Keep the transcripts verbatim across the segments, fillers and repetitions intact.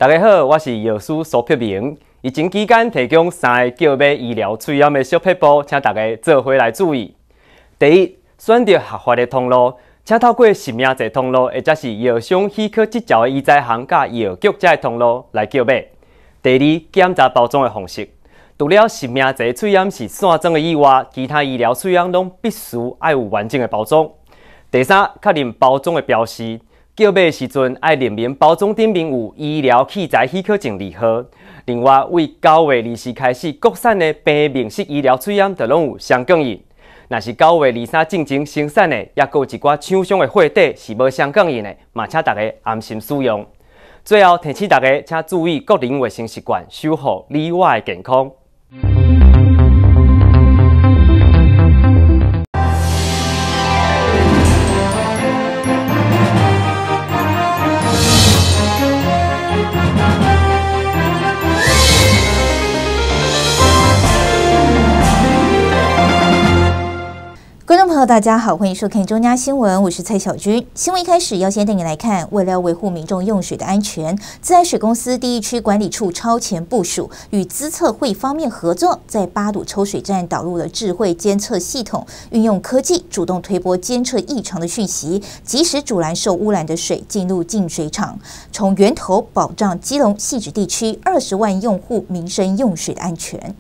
大家好，我是药师苏碧明。疫情期间提供三个叫买医疗喙炎的小撇步，请大家做伙来注意。第一，选择合法的通路，请透过实名制通路，或者是药商许可执照的医材行甲药局这通路来叫买。第二，检查包装的方式，除了实名制喙炎是散装的以外，其他医疗喙炎拢必须要有完整的包装。第三，确认包装的标示。叫买的时阵，爱列明包装顶面有医疗器材许可证字号。另外，为九月二十开始，国产的平面式医疗喙炎就拢有双杠印。若是九月二三进前生产的，也有一寡厂商的货底是无双杠印的，嘛请大家安心使用。最后提醒大家，请注意个人卫生习惯，守护你我的健康。 观众朋友，大家好，欢迎收看中嘉新闻，我是蔡小军。新闻一开始要先带你来看，为了维护民众用水的安全，自来水公司第一区管理处超前部署，与资测会方面合作，在八堵抽水站导入了智慧监测系统，运用科技主动推播监测异常的讯息，及时阻拦受污染的水进入净水厂，从源头保障基隆汐止地区二十万用户民生用水的安全。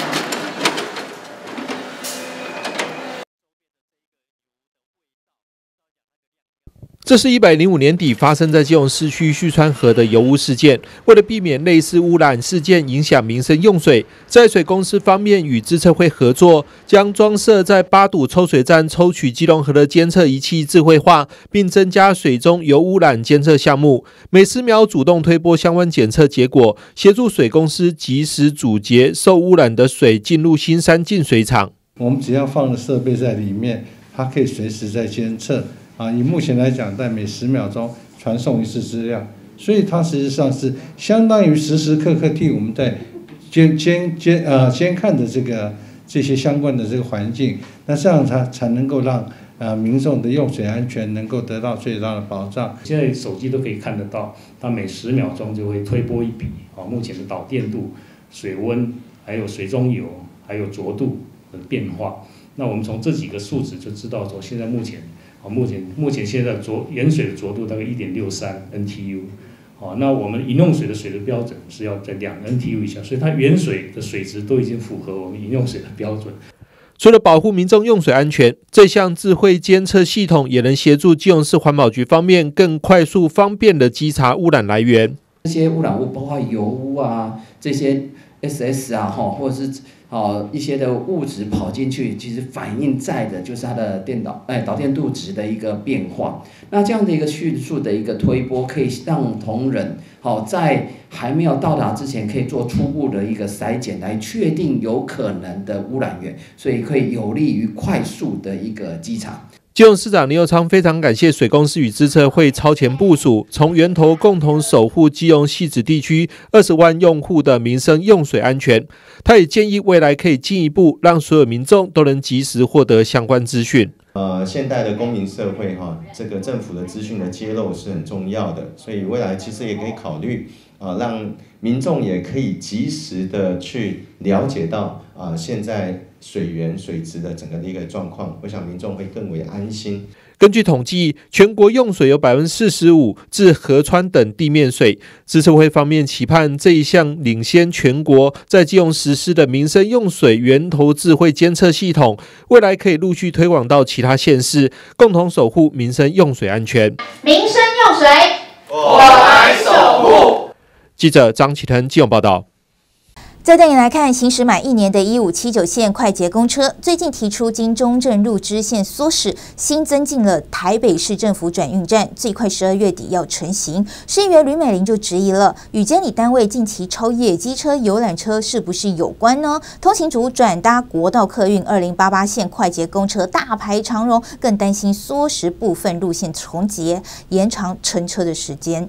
这是一百零五年底发生在基隆市区旭川河的油污事件。为了避免类似污染事件影响民生用水，自来水公司方面与资测会合作，将装设在八堵抽水站抽取基隆河的监测仪器智慧化，并增加水中油污染监测项目，每十秒主动推播相关检测结果，协助水公司及时阻截受污染的水进入新山净水厂。 我们只要放了设备在里面，它可以随时在监测。啊，以目前来讲，在每十秒钟传送一次资料，所以它实际上是相当于时时刻刻替我们在监监监呃监看的这个这些相关的这个环境，那这样它才能够让呃民众的用水安全能够得到最大的保障。 现在手机都可以看得到，它每十秒钟就会推播一笔啊，目前的导电度、水温，还有水中油，还有浊度的变化。那我们从这几个数值就知道说，现在目前。目前目前现在浊盐水的浊度大概一点六三 N T U， 好，那我们饮用水的水的标准是要在两 N T U 以下，所以它原水的水质都已经符合我们饮用水的标准。 除了保护民众用水安全，这项智慧监测系统也能协助基隆市环保局方面更快速方便的稽查污染来源。 这些污染物包括油污啊，这些 S S 啊，或者是。哦，一些的物质跑进去，其实反映在的就是它的电导哎导电度值的一个变化。那这样的一个迅速的一个推播，可以让同仁好、哦、在还没有到达之前，可以做初步的一个筛检，来确定有可能的污染源，所以可以有利于快速的一个稽查。 基隆市长林右昌非常感谢水公司与资测会超前部署，从源头共同守护基隆汐止地区二十万用户的民生用水安全。他也建议未来可以进一步让所有民众都能及时获得相关资讯。 呃，现代的公民社会哈，这个政府的资讯的揭露是很重要的，所以未来其实也可以考虑啊、呃，让民众也可以及时的去了解到啊、呃，现在水源水质的整个的一个状况，我想民众会更为安心。 根据统计，全国用水有 百分之四十五 至河川等地面水。资测会方面期盼这一项领先全国在基隆实施的民生用水源头智慧监测系统，未来可以陆续推广到其他县市，共同守护民生用水安全。 民生用水，我来守护。 记者张启腾基隆报道。 再带你来看，行驶满一年的一五七九线快捷公车，最近提出经中正路支线缩驶，新增进了台北市政府转运站，最快十二月底要成型。市议员吕美玲就质疑了，与监理单位近期超越机车、游览车是不是有关呢？通勤族转搭国道客运二零八八线快捷公车大排长龙，更担心缩时部分路线重捷，延长乘车的时间。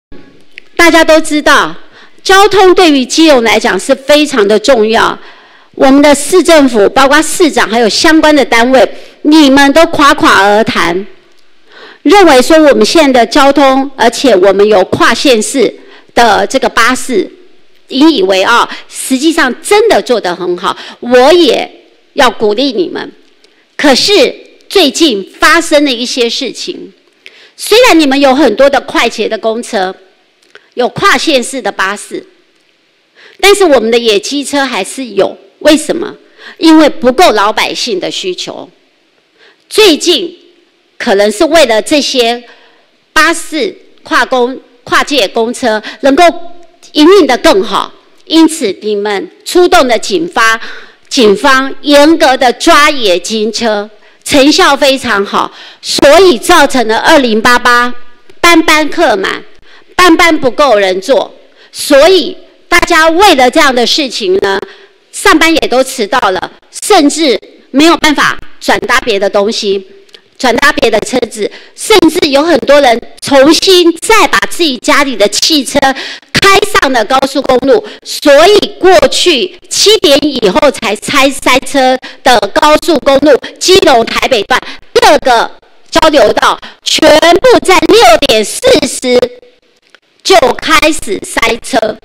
大家都知道，交通对于基隆来讲是非常的重要。 我们的市政府，包括市长还有相关的单位，你们都夸夸而谈，认为说我们现在的交通，而且我们有跨县市的这个巴士，引以为傲，实际上真的做得很好，我也要鼓励你们。可是最近发生了一些事情，虽然你们有很多的快捷的公车，有跨县市的巴士，但是我们的野鸡车还是有。为什么？因为不够老百姓的需求。最近可能是为了这些巴士跨公跨界公车能够营运得更好，因此你们出动的警方警方严格的抓野鸡车，成效非常好，所以造成了二零八八班班客满，班班不够人坐，所以大家为了这样的事情呢，上班也都迟到了，甚至没有办法转搭别的东西，转搭别的车子，甚至有很多人重新再把自己家里的汽车开上了高速公路，所以过去七点以后才拆塞车的高速公路基隆台北段各个交流道，全部在六点四十就开始塞车。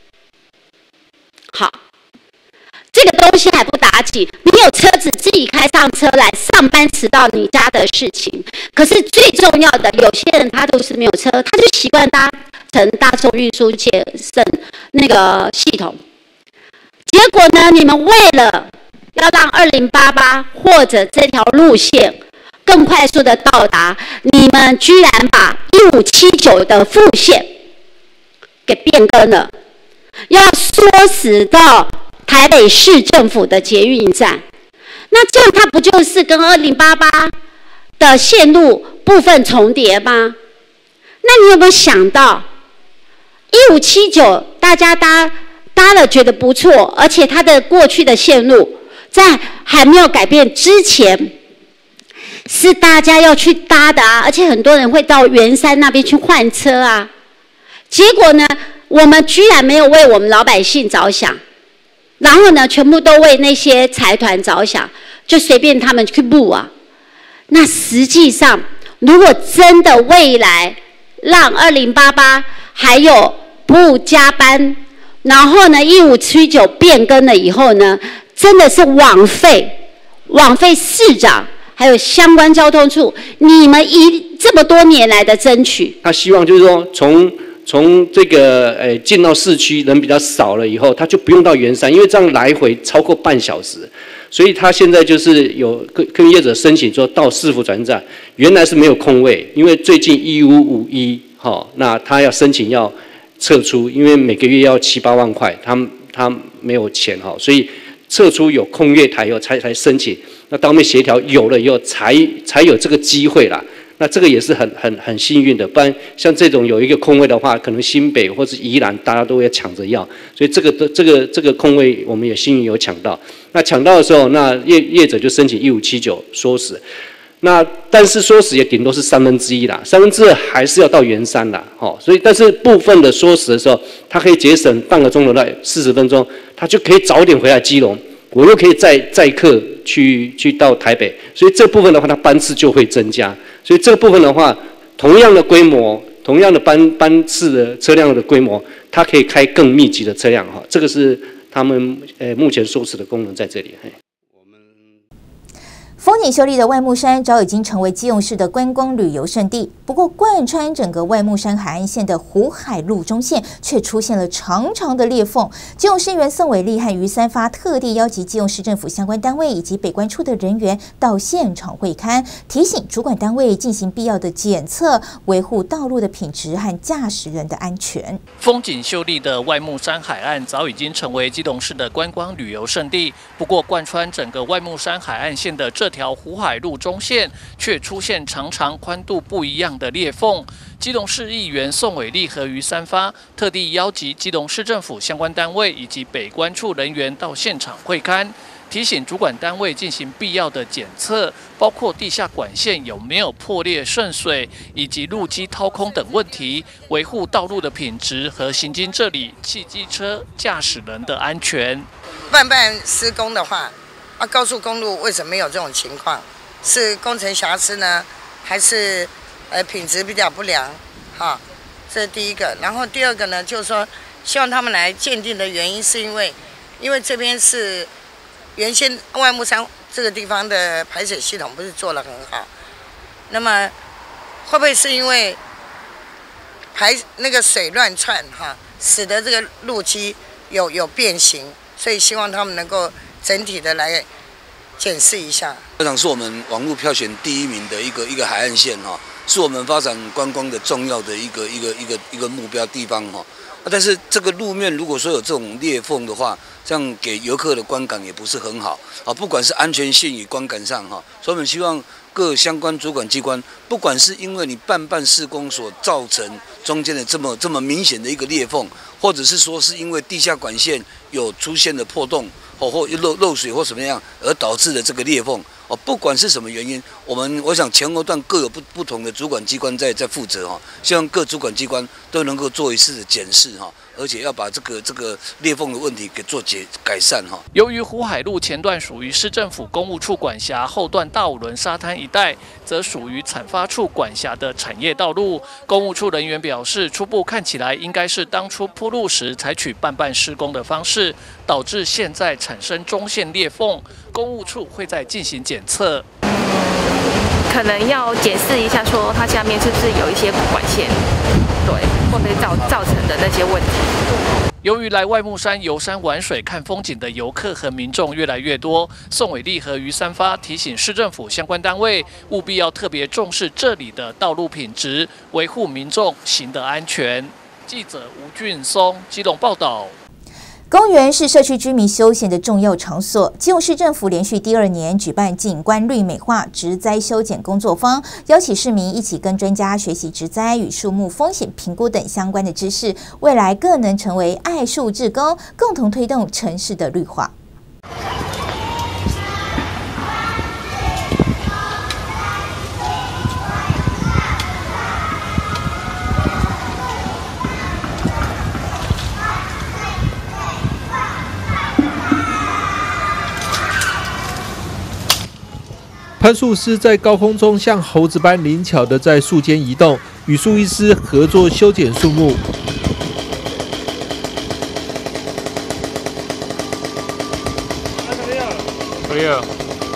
好。这个东西还不打紧，你有车子自己开上车来上班迟到你家的事情。可是最重要的，有些人他都是没有车，他就习惯搭乘大众运输节省那个系统。结果呢，你们为了要让二零八八或者这条路线更快速的到达，你们居然把一五七九的副线给变更了，要缩死到台北市政府的捷运站，那这样它不就是跟二零八八的线路部分重叠吗？那你有没有想到，一五七九大家搭搭了觉得不错，而且它的过去的线路在还没有改变之前，是大家要去搭的啊，而且很多人会到圆山那边去换车啊。结果呢，我们居然没有为我们老百姓着想。然后呢，全部都为那些财团着想，就随便他们去布啊。那实际上，如果真的未来让二零八八还有不加班，然后呢一五七九变更了以后呢，真的是枉费枉费市长还有相关交通处你们一这么多年来的争取。 他希望就是说从。从这个呃进到市区人比较少了以后，他就不用到圆山，因为这样来回超过半小时，所以他现在就是有跟跟业者申请说到市府转站，原来是没有空位，因为最近一五五一哈，那他要申请要撤出，因为每个月要七八万块，他他没有钱哈，所以撤出有空月台以后才才申请，那当面协调有了以后才才有这个机会啦。那这个也是很很很幸运的，不然像这种有一个空位的话，可能新北或是宜兰大家都会抢着要，所以这个这个这个空位我们也幸运有抢到。那抢到的时候，那业业者就申请一五七九缩死，那但是缩死也顶多是三分之一啦，三分之二还是要到圆山啦，哦，所以但是部分的缩死的时候，它可以节省半个钟头到四十分钟，它就可以早点回来基隆，我又可以载载客去去到台北，所以这部分的话，它班次就会增加。所以这个部分的话，同样的规模，同样的班班次的车辆的规模，它可以开更密集的车辆哈。这个是他们呃目前缩死的功能在这里。嘿风景秀丽的外木山早已经成为基隆市的观光旅游胜地，不过贯穿整个外木山海岸线的湖海路中线却出现了长长的裂缝。基隆市议员宋伟立和于三发特地邀集基隆市政府相关单位以及北关处的人员到现场会勘，提醒主管单位进行必要的检测，维护道路的品质和驾驶人的安全。 风景秀丽的外木山海岸早已经成为基隆市的观光旅游胜地，不过贯穿整个外木山海岸线的这条湖海路中线却出现长长宽度不一样的裂缝。基隆市议员宋伟立和于三发特地邀集基隆市政府相关单位以及北关处人员到现场会勘，提醒主管单位进行必要的检测，包括地下管线有没有破裂渗水，以及路基掏空等问题，维护道路的品质和行经这里汽机车驾驶人的安全。 办办施工的话，啊，高速公路为什么没有这种情况？是工程瑕疵呢，还是呃品质比较不良？哈，这是第一个。然后第二个呢，就是说希望他们来鉴定的原因，是因为因为这边是原先外木山这个地方的排水系统不是做得很好，那么会不会是因为排那个水乱窜哈，使得这个路基有有变形？所以希望他们能够整体的来检视一下。 这场是我们网络票选第一名的一个一个海岸线哈，是我们发展观光的重要的一个一个一个一个目标地方哈。但是这个路面如果说有这种裂缝的话，这样给游客的观感也不是很好啊，不管是安全性与观感上哈，所以我们希望各相关主管机关，不管是因为你办办施工所造成中间的这么这么明显的一个裂缝，或者是说是因为地下管线有出现的破洞哦，或漏漏水或什么样而导致的这个裂缝哦，不管是什么原因，我们我想前后段各有不不同的主管机关在在负责哈，希望各主管机关都能够做一次的检视哈，而且要把这个这个裂缝的问题给做解改善哈。 由于湖海路前段属于市政府公务处管辖，后段大五轮沙滩一带则属于产发处管辖的产业道路。公务处人员表示，初步看起来应该是当初铺路时采取办办施工的方式，导致现在产生中线裂缝。公务处会再进行检测， 可能要检视一下，说它下面是不是有一些管线，对，会不会造造成的那些问题。 由于来外木山游山玩水看风景的游客和民众越来越多，宋伟立和于三发提醒市政府相关单位务必要特别重视这里的道路品质，维护民众行得安全。记者吴俊松基隆报道。 公园是社区居民休闲的重要场所。基隆市政府连续第二年举办景观绿美化、植栽修剪工作坊，邀请市民一起跟专家学习植栽与树木风险评估等相关的知识，未来更能成为爱树志工，共同推动城市的绿化。 攀树师在高空中像猴子般灵巧地在树间移动，与树医师合作修剪树木。 可以了。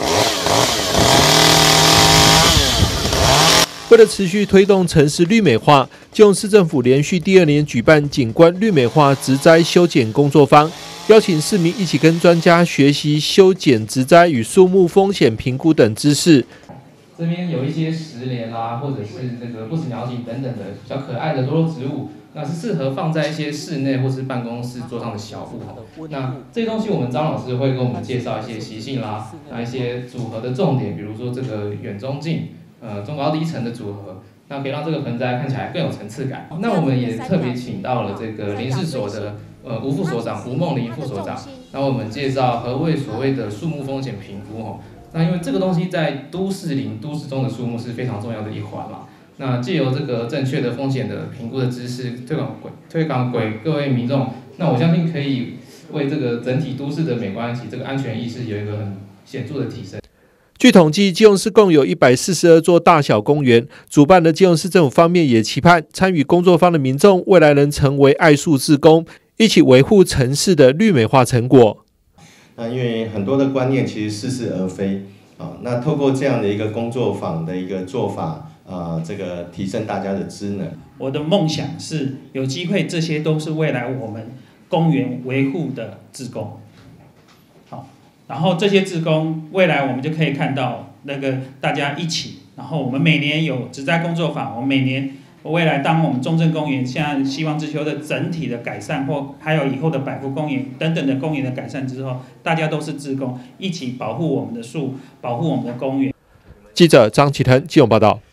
为了持续推动城市绿美化，基隆市政府连续第二年举办景观绿美化植栽修剪工作坊，邀请市民一起跟专家学习修剪植栽与树木风险评估等知识。 这边有一些石莲啦，或者是这个不死鸟锦等等的比较可爱的多肉植物，那是适合放在一些室内或是办公室桌上的小物。那这些东西我们张老师会跟我们介绍一些习性啦，那一些组合的重点，比如说这个远中近。呃，中高低层的组合，那可以让这个盆栽看起来更有层次感。那我们也特别请到了这个林试所的呃吴副所长吴梦玲副所长，那我们介绍何谓所谓的树木风险评估哦。那因为这个东西在都市林、都市中的树木是非常重要的一环嘛。那借由这个正确的风险的评估的知识推广给推广给各位民众，那我相信可以为这个整体都市的美观及这个安全意识有一个很显著的提升。 据统计，基隆市共有一百四十二座大小公园。主办的基隆市政府方面也期盼参与工作坊的民众未来能成为爱树志工，一起维护城市的绿美化成果。 那因为很多的观念其实似是而非啊，那透过这样的一个工作坊的一个做法啊，这个提升大家的知能。 我的梦想是有机会，这些都是未来我们公园维护的志工。然后这些志工，未来我们就可以看到那个大家一起，然后我们每年有植栽工作坊，我们每年未来当我们中正公园现在希望之丘的整体的改善，或还有以后的百福公园等等的公园的改善之后，大家都是志工，一起保护我们的树，保护我们的公园。 记者张启腾基隆报道。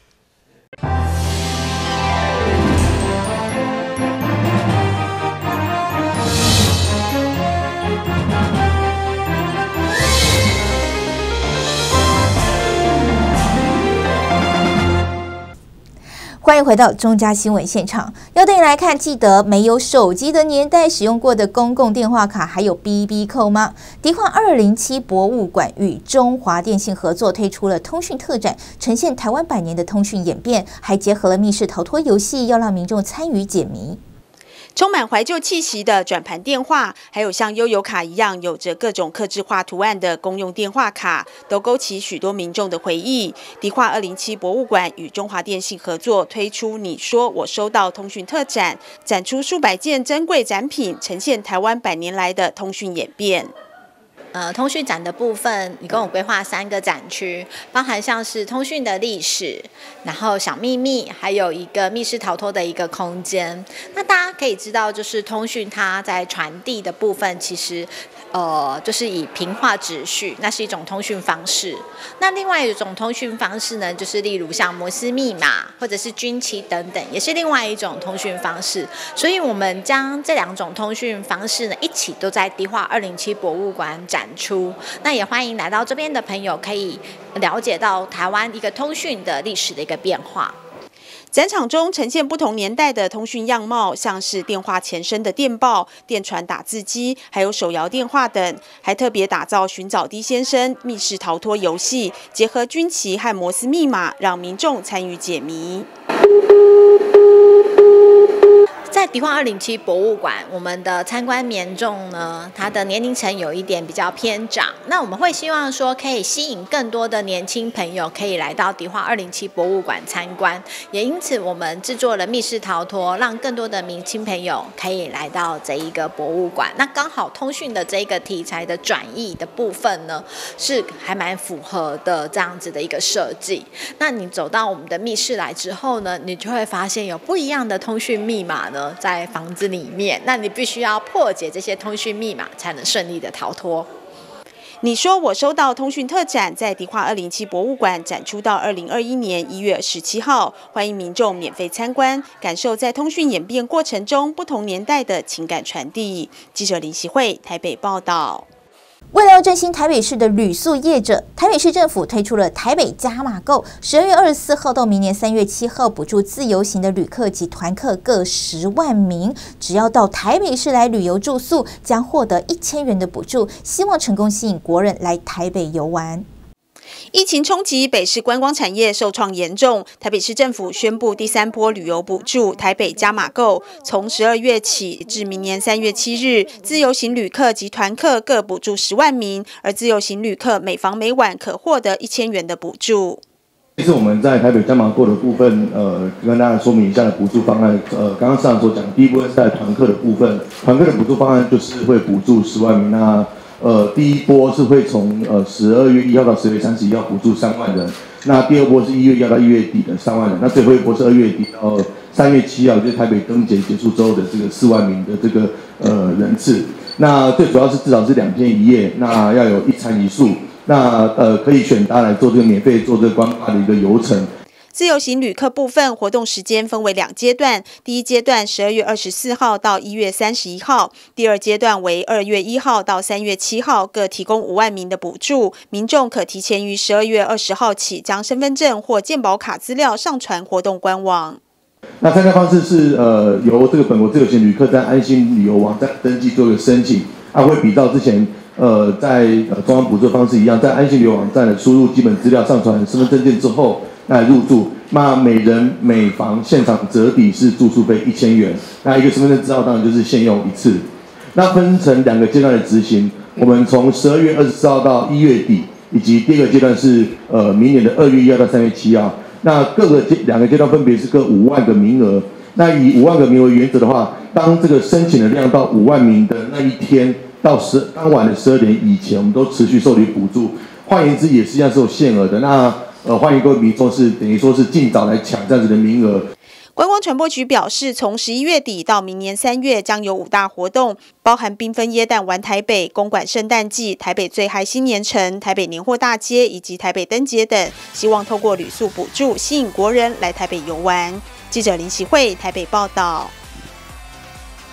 欢迎回到中嘉新闻现场，要带你来看，记得没有手机的年代使用过的公共电话卡还有 B B 扣吗？迪化二零七博物馆与中华电信合作推出了通讯特展，呈现台湾百年的通讯演变，还结合了密室逃脱游戏，要让民众参与解谜。 充满怀旧气息的转盘电话，还有像悠游卡一样有着各种客制化图案的公用电话卡，都勾起许多民众的回忆。迪化二零七博物馆与中华电信合作推出“你说我收到”通讯特展，展出数百件珍贵展品，呈现台湾百年来的通讯演变。 呃，通讯展的部分，一共有规划三个展区，包含像是通讯的历史，然后小秘密，还有一个密室逃脱的一个空间。那大家可以知道，就是通讯它在传递的部分，其实呃就是以平话直叙，那是一种通讯方式。那另外一种通讯方式呢，就是例如像摩斯密码或者是军旗等等，也是另外一种通讯方式。所以我们将这两种通讯方式呢，一起都在迪化二零七博物馆展出。那也欢迎来到这边的朋友，可以了解到台湾一个通讯的历史的一个变化。 展场中呈现不同年代的通讯样貌，像是电话前身的电报、电传打字机，还有手摇电话等，还特别打造寻找 D 先生密室逃脱游戏，结合军旗和摩斯密码，让民众参与解谜。 在迪化二零七博物馆，我们的参观民众呢，他的年龄层有一点比较偏长。那我们会希望说，可以吸引更多的年轻朋友可以来到迪化二零七博物馆参观。也因此，我们制作了密室逃脱，让更多的年轻朋友可以来到这一个博物馆。那刚好通讯的这个题材的转译的部分呢，是还蛮符合的这样子的一个设计。那你走到我们的密室来之后呢，你就会发现有不一样的通讯密码呢。在房子里面，那你必须要破解这些通讯密码，才能顺利的逃脱。 你说我收到通讯特展，在迪化二零七博物馆展出到二零二一年一月十七号，欢迎民众免费参观，感受在通讯演变过程中不同年代的情感传递。记者林习慧台北报道。 为了要振兴台北市的旅宿业者，台北市政府推出了台北加码购，十二月二十四号到明年三月七号，补助自由行的旅客及团客各十万名，只要到台北市来旅游住宿，将获得一千元的补助，希望成功吸引国人来台北游玩。 疫情冲击，北市观光产业受创严重。台北市政府宣布第三波旅游补助台北加码购，从十二月起至明年三月七日，自由行旅客及团客各补助十万名，而自由行旅客每房每晚可获得一千元的补助。 其实我们在台北加码购的部分，呃，跟大家说明一下的补助方案。呃，刚刚市长所讲，第一部分是在团客的部分，团客的补助方案就是会补助十万名。那呃，第一波是会从呃十二月一号到十月三十一号补助三万人，那第二波是一月一号到一月底的三万人，那最后一波是二月底到三月七号，就是台北灯节结束之后的这个四万名的这个呃人次。那最主要是至少是两天一夜，那要有一餐一宿，那呃可以选大家来做这个免费做这个观光的一个游程。 自由行旅客部分活动时间分为两阶段，第一阶段十二月二十四号到一月三十一号，第二阶段为二月一号到三月七号，各提供五万名的补助。民众可提前于十二月二十号起将身份证或健保卡资料上传活动官网。 那参加方式是呃由这个本国自由行旅客在安心旅游网站登记做一个申请，它会比照之前呃在呃中央补助方式一样，在安心旅游网站的输入基本资料、上传身份证件之后。来入住，那每人每房现场折抵是住宿费一千元，那一个身份证字号当然就是限用一次。那分成两个阶段的执行，我们从十二月二十四号到一月底，以及第二个阶段是呃明年的二月一号到三月七号。那各个阶两个阶段分别是各五万个名额。那以五万个名额原则的话，当这个申请的量到五万名的那一天到十当晚的十二点以前，我们都持续受理补助。换言之，也实际上是有限额的。那呃，欢迎各位民众是等于说是尽早来抢这样子的名额。 观光传播局表示，从十一月底到明年三月，将有五大活动，包含缤纷耶诞玩台北、公馆圣诞季、台北最嗨新年城、台北年货大街以及台北灯节等，希望透过旅宿补助，吸引国人来台北游玩。记者林习慧台北报道。 二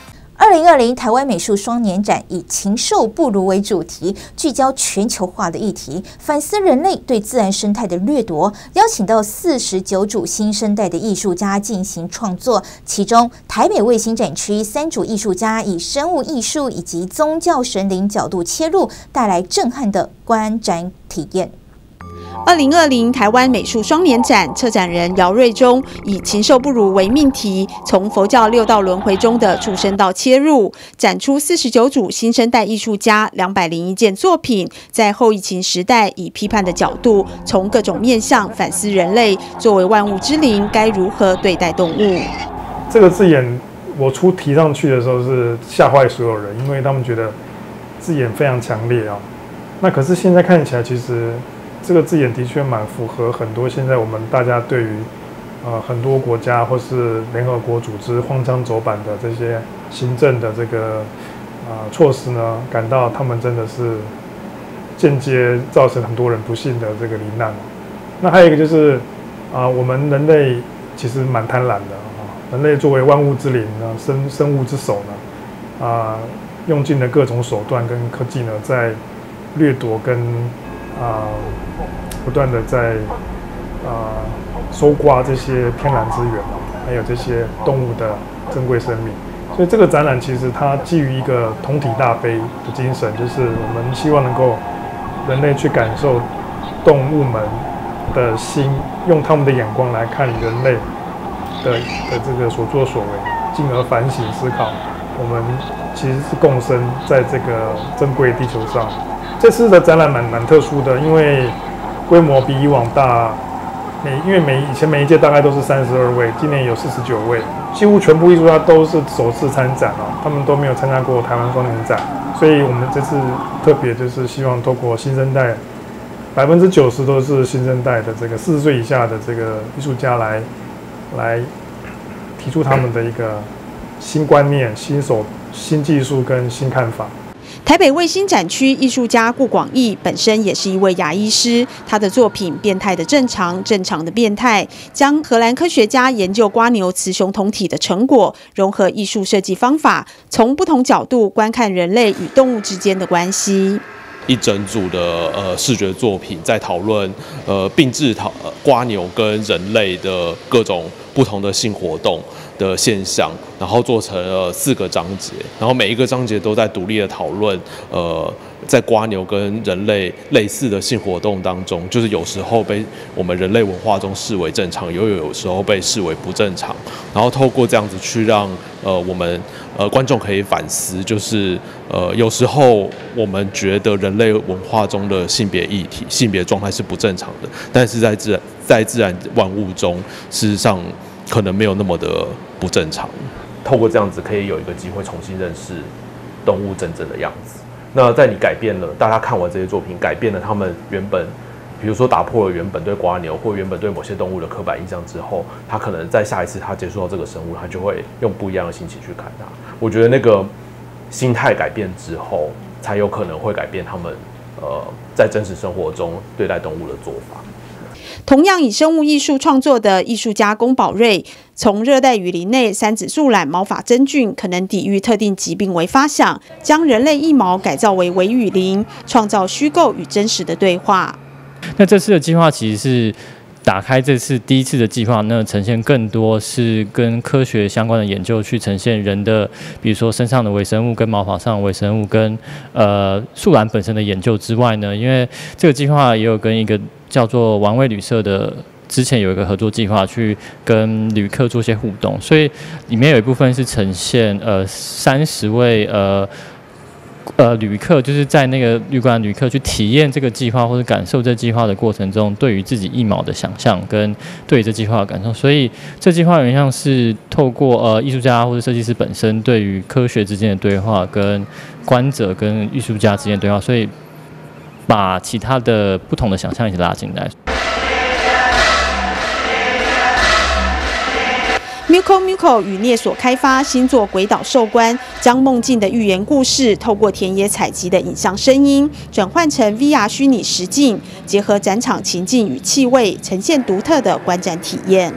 二零二零台湾美术双年展以禽兽不如为主题，聚焦全球化的议题，反思人类对自然生态的掠夺，邀请到四十九组新生代的艺术家进行创作。其中，台北卫星展区三组艺术家以生物艺术以及宗教神灵角度切入，带来震撼的观展体验。 二零二零台湾美术双年展策展人姚瑞忠以禽兽不如为命题，从佛教六道轮回中的畜生道切入，展出四十九组新生代艺术家两百零一件作品，在后疫情时代以批判的角度，从各种面向反思人类作为万物之灵该如何对待动物。 这个字眼我初提上去的时候是吓坏所有人，因为他们觉得字眼非常强烈啊。那可是现在看起来，其实这个字眼的确蛮符合很多现在我们大家对于呃很多国家或是联合国组织荒腔走板的这些行政的这个呃措施呢，感到他们真的是间接造成很多人不幸的这个罹难。那还有一个就是啊、呃，我们人类其实蛮贪婪的啊，人类作为万物之灵呢，生生物之首呢，啊、呃，用尽了各种手段跟科技呢，在掠夺跟啊、呃，不断的在啊、呃、搜刮这些天然资源还有这些动物的珍贵生命。所以这个展览其实它基于一个同体大悲的精神，就是我们希望能够人类去感受动物们的心，用他们的眼光来看人类的的这个所作所为，进而反省思考，我们其实是共生在这个珍贵地球上。这次的展览蛮蛮特殊的，因为规模比以往大，每因为每以前每一届大概都是三十二位，今年有四十九位，几乎全部艺术家都是首次参展哦，他们都没有参加过台湾双年展，所以我们这次特别就是希望透过新生代，百分之九十都是新生代的这个四十岁以下的这个艺术家来来提出他们的一个新观念、新手、新技术跟新看法。 台北卫星展区艺术家顾广义本身也是一位牙医师，他的作品《变态的正常，正常的变态》将荷兰科学家研究蝸牛雌雄同体的成果融合艺术设计方法，从不同角度观看人类与动物之间的关系。 一整组的呃视觉作品在讨论呃并置讨蝸牛跟人类的各种不同的性活动的现象，然后做成了四个章节，然后每一个章节都在独立的讨论，呃，在蝸牛跟人类类似的性活动当中，就是有时候被我们人类文化中视为正常，又有时候被视为不正常，然后透过这样子去让呃我们呃观众可以反思，就是呃有时候我们觉得人类文化中的性别议题、性别状态是不正常的，但是在自然在自然万物中，事实上可能没有那么的不正常。透过这样子，可以有一个机会重新认识动物真正的样子。那在你改变了，大家看完这些作品，改变了他们原本，比如说打破了原本对蝸牛或原本对某些动物的刻板印象之后，他可能在下一次他接触到这个生物，他就会用不一样的心情去看它。我觉得那个心态改变之后，才有可能会改变他们呃在真实生活中对待动物的做法。 同样以生物艺术创作的艺术家龚宝瑞，从热带雨林内三指树懒毛发真菌可能抵御特定疾病为发想，将人类腋毛改造为微雨林，创造虚构与真实的对话。 那这次的计划其实是打开这次第一次的计划，那呈现更多是跟科学相关的研究，去呈现人的，比如说身上的微生物跟毛发上的微生物跟呃树懒本身的研究之外呢，因为这个计划也有跟一个叫做玩味旅社的，之前有一个合作计划，去跟旅客做些互动，所以里面有一部分是呈现呃三十位呃。呃，旅客就是在那个旅馆旅客去体验这个计划或者感受这计划的过程中，对于自己腋毛的想象跟对于这计划的感受，所以这计划有点像是透过呃艺术家或者设计师本身对于科学之间的对话，跟观者跟艺术家之间的对话，所以把其他的不同的想象一起拉进来。 Muco Muco 与聂所开发新作《鬼岛兽官》，将梦境的寓言故事透过田野采集的影像声音，转换成 V R 虚拟实境，结合展场情境与气味，呈现独特的观展体验。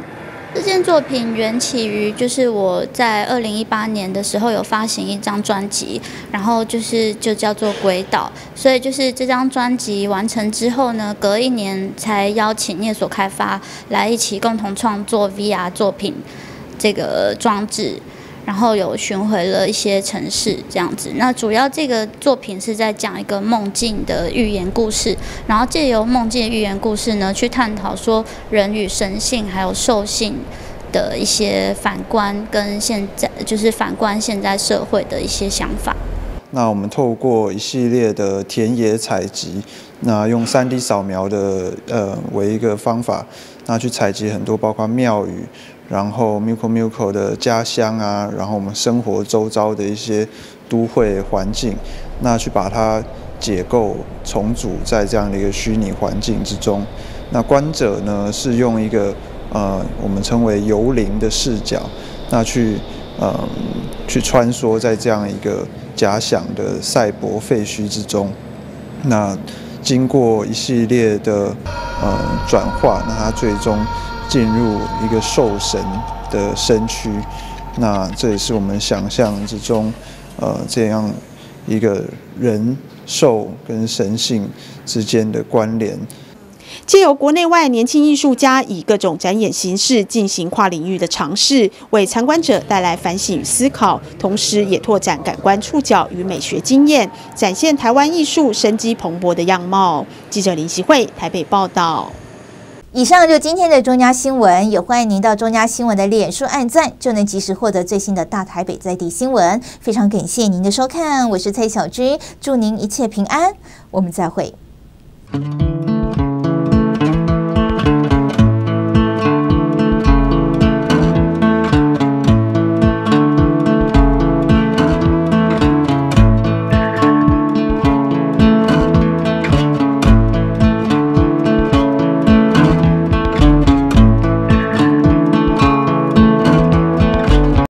这件作品缘起于，就是我在二零一八年的时候有发行一张专辑，然后就是就叫做《鬼岛》，所以就是这张专辑完成之后呢，隔一年才邀请念所开发来一起共同创作 V R 作品这个装置。然后有巡回了一些城市这样子，那主要这个作品是在讲一个梦境的寓言故事，然后借由梦境的寓言故事呢，去探讨说人与神性还有兽性的一些反观，跟现在就是反观现在社会的一些想法。 那我们透过一系列的田野采集，那用 三 D 扫描的呃为一个方法，那去采集很多包括庙宇。然后 Miko Miko 的家乡啊，然后我们生活周遭的一些都会环境，那去把它解构重组在这样的一个虚拟环境之中。那观者呢是用一个呃我们称为游灵的视角，那去呃去穿梭在这样一个假想的赛博废墟之中。那经过一系列的呃转化，那它最终进入一个兽神的身躯，那这也是我们想象之中，呃，这样一个人兽跟神性之间的关联。 藉由国内外年轻艺术家以各种展演形式进行跨领域的尝试，为参观者带来反省与思考，同时也拓展感官触角与美学经验，展现台湾艺术生机蓬勃的样貌。记者林习慧台北报道。 以上就今天的中嘉新闻，也欢迎您到中嘉新闻的脸书按赞，就能及时获得最新的大台北在地新闻。非常感谢您的收看，我是蔡小军，祝您一切平安，我们再会。